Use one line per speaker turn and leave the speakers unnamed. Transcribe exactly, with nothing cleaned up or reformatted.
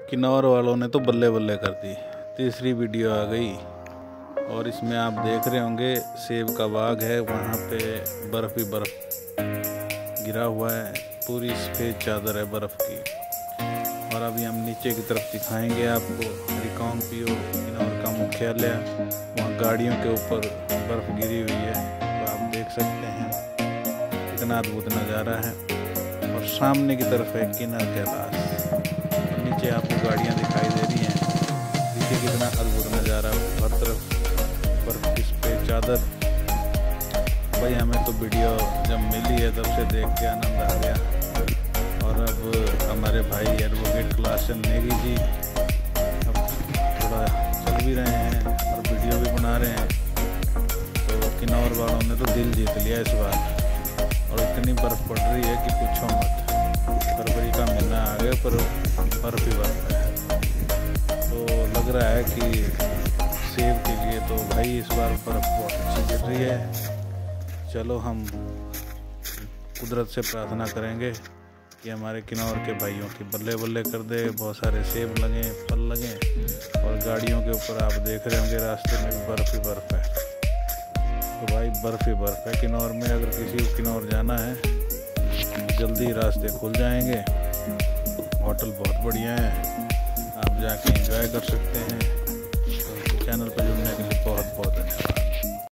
किन्नौर वालों ने तो बल्ले बल्ले कर दी। तीसरी वीडियो आ गई और इसमें आप देख रहे होंगे सेब का बाग है, वहाँ पे बर्फ़ ही बर्फ़ गिरा हुआ है, पूरी सफ़ेद चादर है बर्फ़ की। और अभी हम नीचे की तरफ दिखाएंगे आपको रिकांग पी ओ किन्नौर का मुख्यालय। वहाँ गाड़ियों के ऊपर बर्फ़ गिरी हुई है, तो आप देख सकते हैं कितना अद्भुत नज़ारा है। और सामने की तरफ है किन्नर कैलाश, और नीचे आपको गाड़ियाँ दिखाई दे रही हैं। देखिए कितना अद्भुत नज़ारा, हर तरफ बर्फ़ की सफ़ेद चादर। भाई हमें तो वीडियो जब मिली है तब से देख के आनंद आ गया। और अब हमारे भाई एडवोकेट क्लासन नेगी जी अब थोड़ा चल भी रहे हैं और वीडियो भी बना रहे हैं, तो किन्नौर वालों ने तो दिल जीत लिया इस बार। और इतनी बर्फ़ पड़ रही है कि पूछो मत। फरवरी का महीना आ गया पर बर्फ़ ही बर्फ़ है। तो लग रहा है कि सेब के लिए तो भाई इस बार बर्फ़ बहुत अच्छी गिर रही है। चलो हम कुदरत से प्रार्थना करेंगे कि हमारे किन्नौर के भाइयों की बल्ले बल्ले कर दे, बहुत सारे सेब लगें, फल लगें। और गाड़ियों के ऊपर आप देख रहे होंगे रास्ते में भी बर्फ़ ही बर्फ़ है। तो भाई बर्फ़ ही बर्फ़ है किन्नौर में। अगर किसी को किन्नौर जाना है जल्दी रास्ते खुल जाएंगे। होटल बहुत बढ़िया है, आप जाके एंजॉय कर सकते हैं। तो चैनल पर जुड़ने के लिए बहुत बहुत धन्यवाद।